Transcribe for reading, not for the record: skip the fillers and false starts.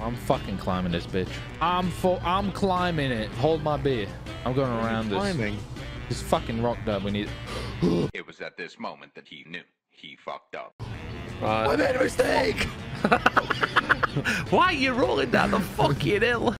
I'm fucking climbing this bitch. I'm climbing it. Hold my beer. I'm going around this fucking rock dub. We need. It was at this moment that he knew he fucked up. I made a mistake. Why are you rolling down the fucking hill?